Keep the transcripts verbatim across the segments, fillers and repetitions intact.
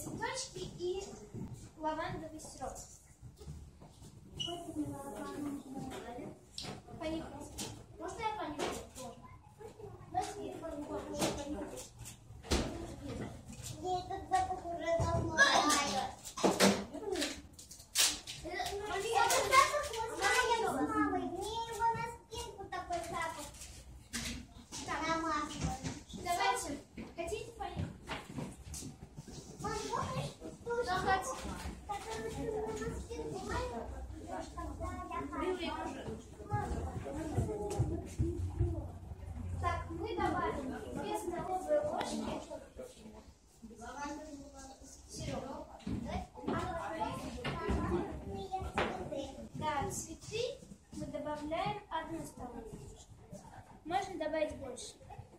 цветочки и лавандовый сироп. Понюхайте. Можно я понюхаю? Можно я понюхаю? Я этот запах уже давно знаю. Этот запах мы знаем с мамой. Мне его на спинку такой запах. Так, намазываю. давайте. Хотите понюхать? Мам, помнишь ту Да, штуку, хотите. которую ты мне на спинку положила? Так, мы добавим две столовые ложки сироп. Да, цветы мы добавляем одну столовую ложку. Можно добавить больше.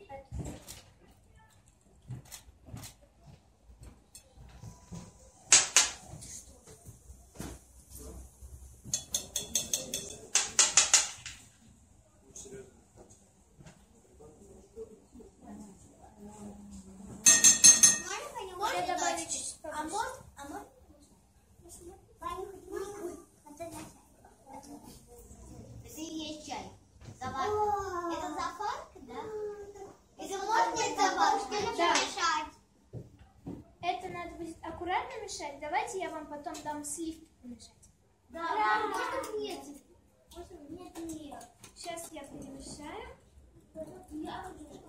Можно добавить чуть А побольше. может? А может? Понюхать можно? Это на чай. Это и есть чай. Заварка. Это заварка, да? Это можно заварку или Да. помешать? Это надо будет аккуратно мешать. Давайте я вам потом дам сливки помешать. Да, да. Можно нет? Можно нет, нет. Сейчас я перемешаю. Я тоже.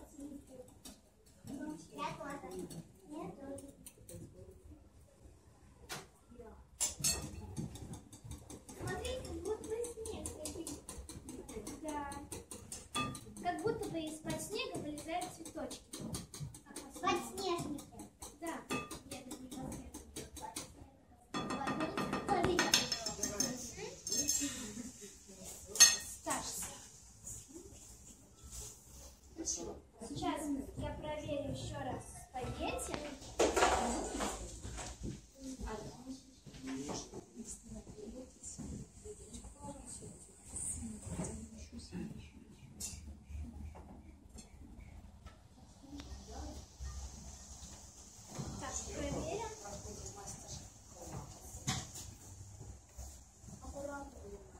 Я тоже. Я тоже. Смотри, как будто снег какой-то. Да. Как будто бы из-под снега вылезают цветочки. Подснежники. Да. Стаж. Сейчас я проверю еще раз спагетти. Так, проверим. Аккуратно.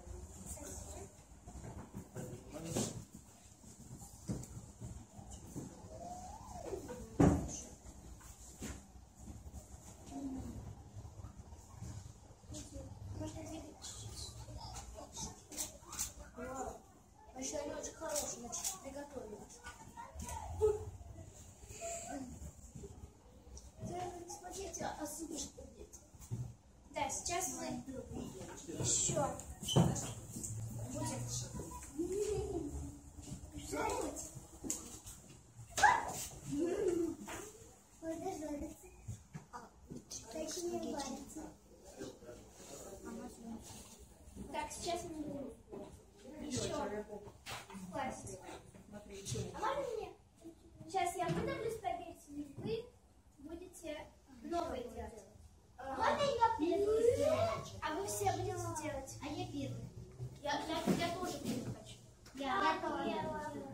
Можно двигать чуть-чуть. Еще они очень хорошие, значит, приготовили. Смотрите, а суп что будет? Да, сейчас мы еще будем Жарить? Надо жарить. Точнее, варится. Так, сейчас мы будем еще класть. А можно мне? Сейчас я выдавлю спагетти, и вы будете новые делать. Можно я первую сделать? А вы все будете делать. А я первый. Я, я, я тоже первый хочу. Я тоже.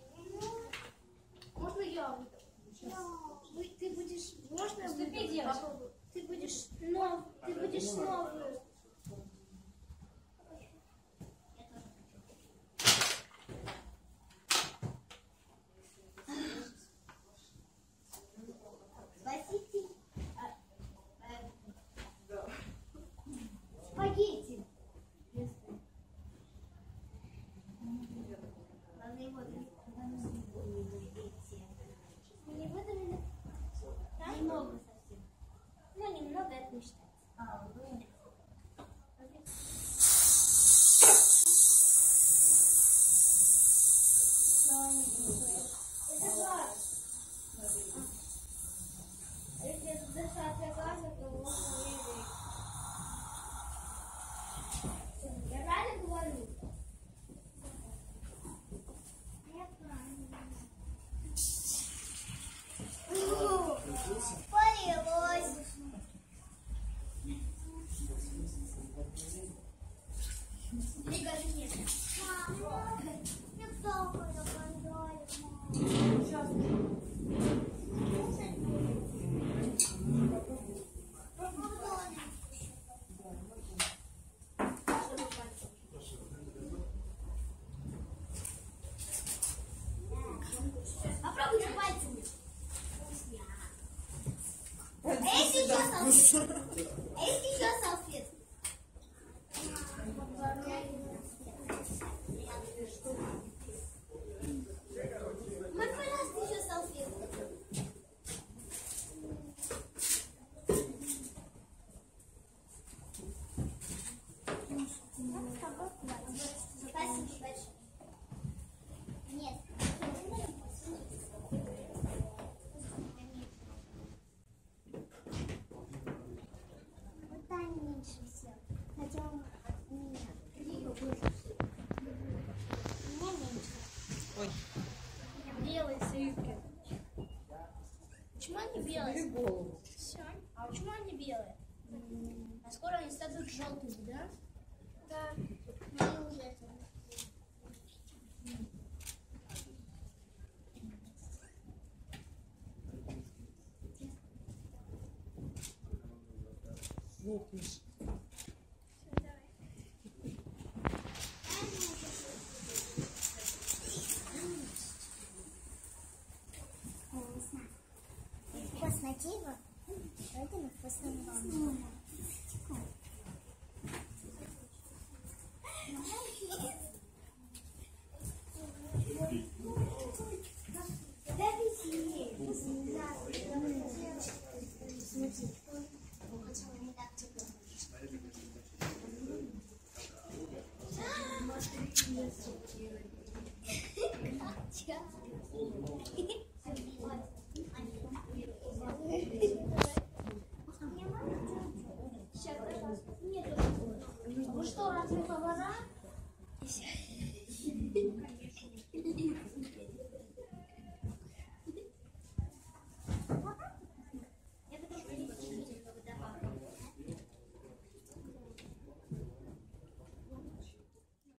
Можно я выдавлю? Вы, ты будешь... Можно Уступи делать. Попробуй. Ты будешь, нов, ты будешь новую. Спасите. Спагетти. Ладно, его Мы не выдавили? Да? немного совсем. Ну, немного это не считается. А, вы? Это глаз. Если дышать для глаза, то можно не выйти. Я правильно говорю? Я правильно. Полилось. Прикажи мне. Мама, я плохо заболела. Сейчас. Сливки. Почему они белые? Бери голову. Все. А почему они белые? А скоро они станут желтыми, да? Да. Они уже это. Лопни. Всё, давай. Вкусно. Вкусно чего? Очень вкусно вам. Катя.